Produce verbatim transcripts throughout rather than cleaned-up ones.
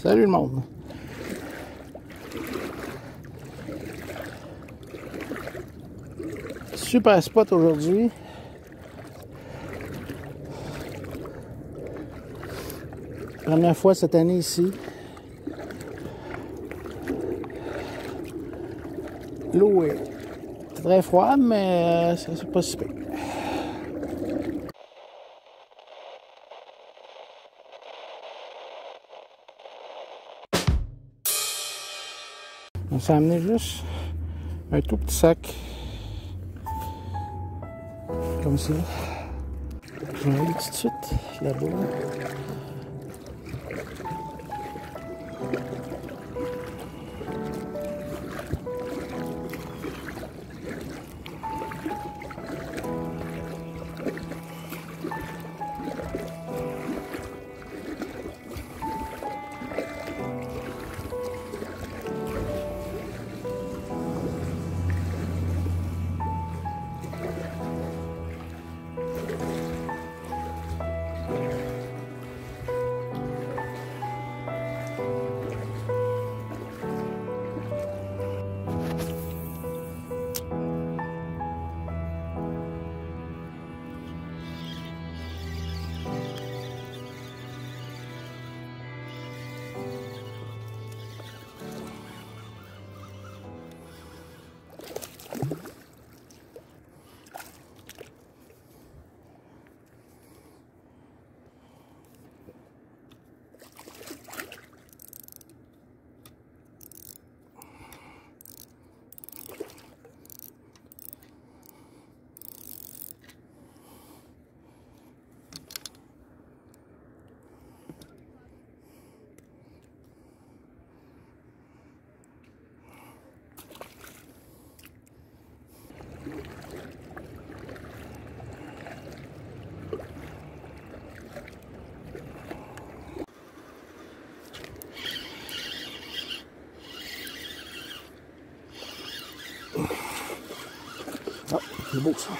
Salut le monde! Super spot aujourd'hui. Première fois cette année ici. L'eau est très froide, mais c'est pas si pire. On s'est amené juste un tout petit sac comme ça. Je vais aller tout de suite là-bas. Ah, c'est beau ça.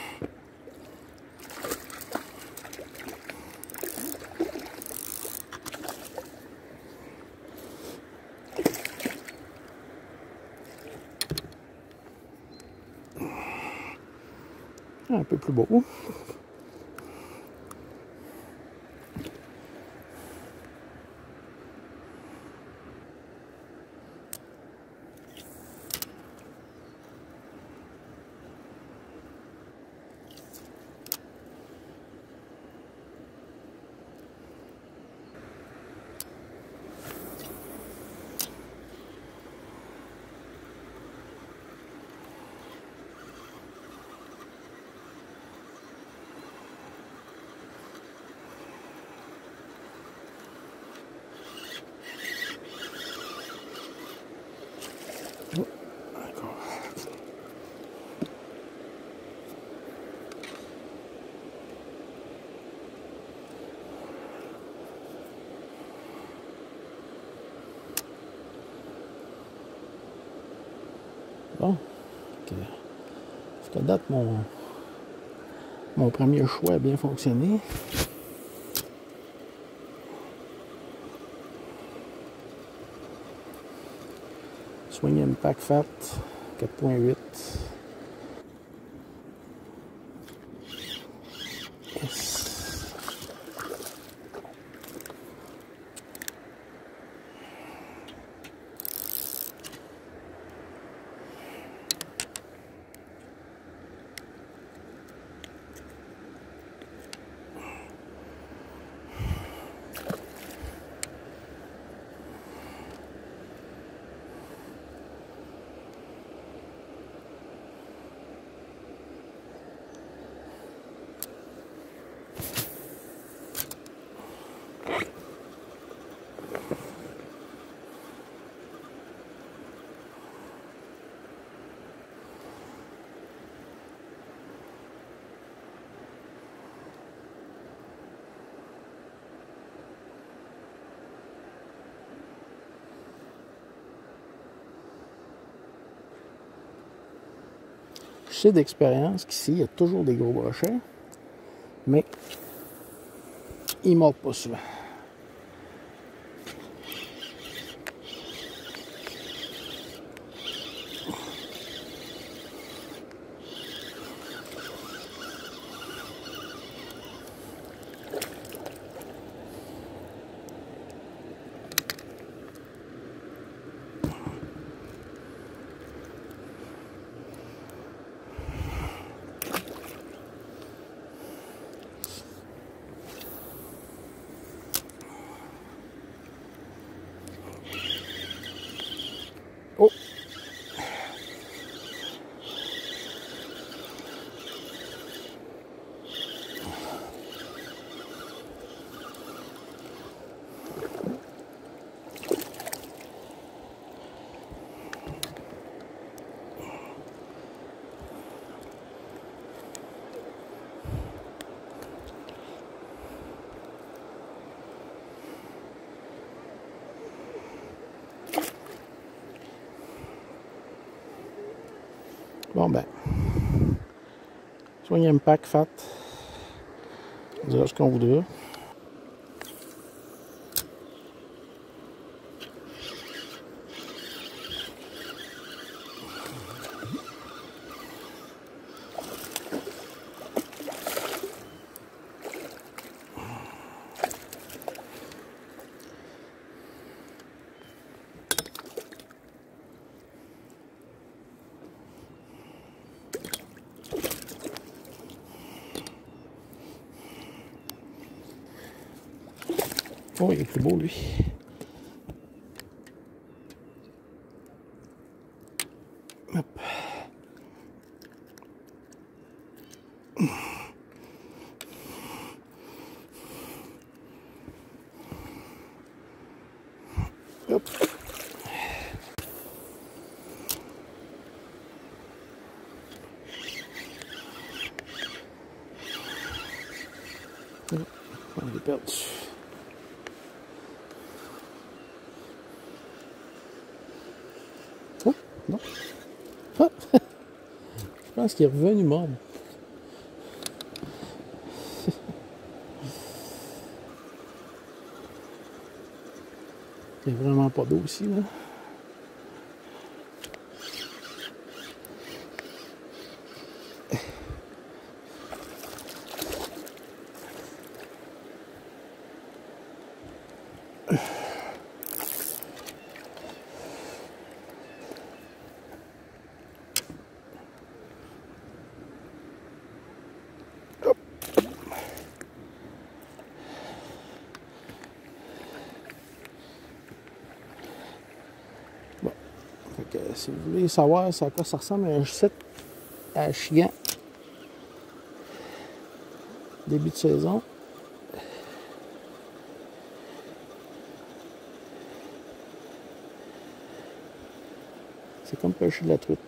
Un peu plus beau. Bon, jusqu'à date, mon, mon premier choix a bien fonctionné. Swing Impact Fat quatre point huit. Yes. Je sais d'expérience qu'ici, il y a toujours des gros brochets, mais ils ne mordent pas souvent. Oh! Bon ben, soit impact fat, on dira ce qu'on voudra. Oh, il est plus beau, lui. Hop. Hop. On est perdu. Oh, non. Ah. Je pense qu'il est revenu mordre. Il n'y a vraiment pas d'eau ici, là. Fait que, si vous voulez savoir à quoi ça ressemble un site à Chigan, début de saison, c'est comme pêcher de la truite.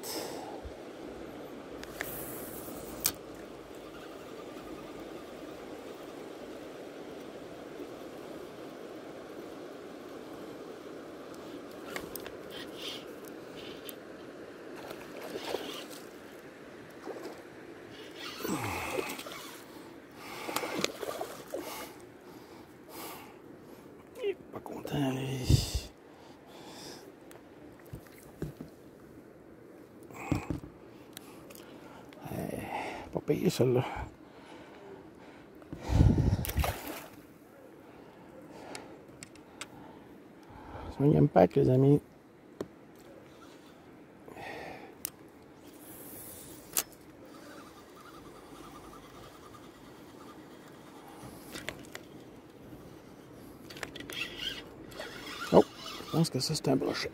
Pas content, lui. Euh, pas payé, celle-là. C'est un impact, les amis. Oh, je pense que ça, c'est un brochet.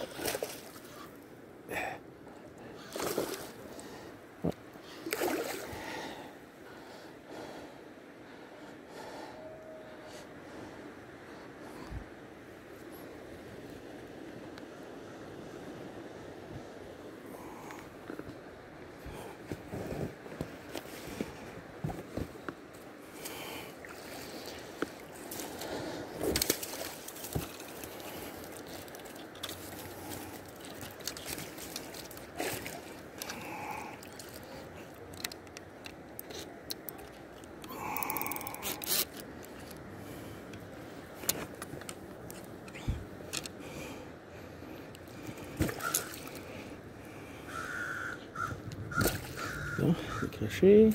Bon, décroché.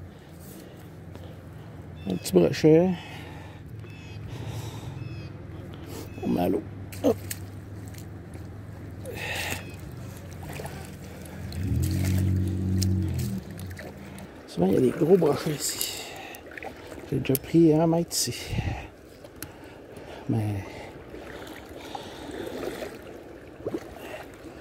Un petit brochet. On met à l'eau. Hop. Souvent, il y a des gros brochets ici. J'ai déjà pris un mètre ici. Mais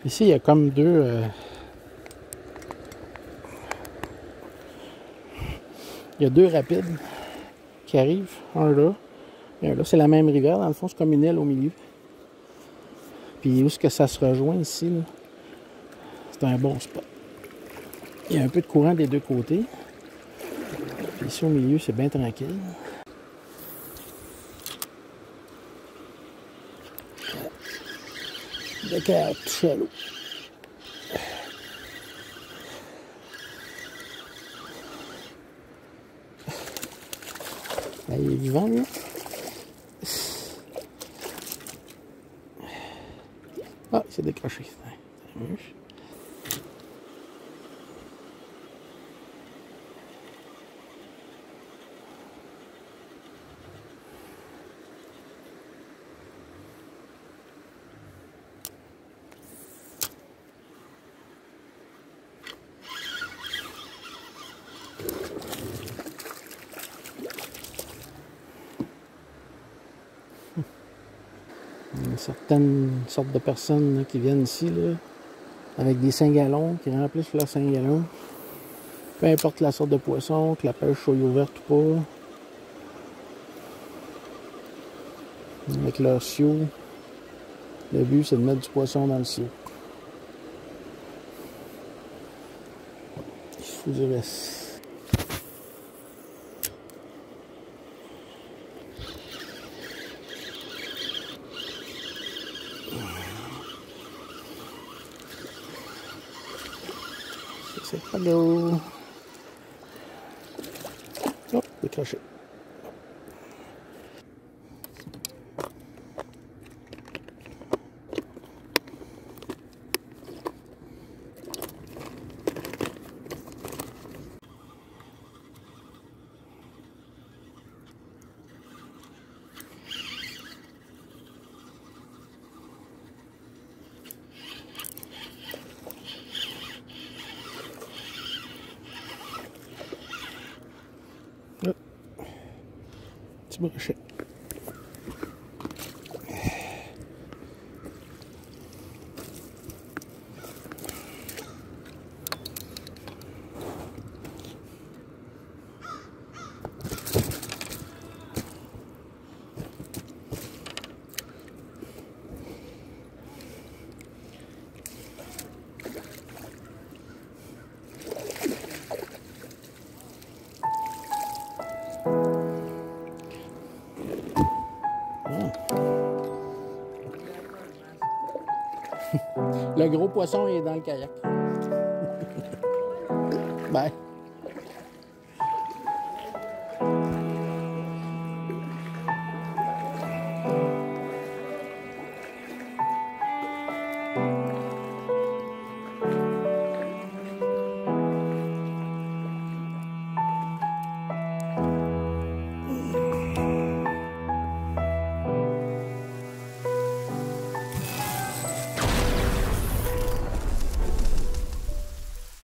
Ici, il y a comme deux... Euh, il y a deux rapides qui arrivent. Un là. Et un là, c'est la même rivière. Dans le fond, c'est comme une île au milieu. Puis où est-ce que ça se rejoint ici, là? C'est un bon spot. Il y a un peu de courant des deux côtés. Puis ici, au milieu, c'est bien tranquille. Le cœur touche à l'eau. Là, il est vivant, là. Ah, il s'est décroché. Il y a certaines sortes de personnes là, qui viennent ici là, avec des cinq gallons, qui remplissent leurs cinq gallons. Peu importe la sorte de poisson, que la pêche soit ouverte ou pas. Avec leur sio. Le but, c'est de mettre du poisson dans le sio. Il faut du reste. C'est pas l'eau. Oh, décroché. Oh. Petit brochet. Le gros poisson est dans le kayak. Bye.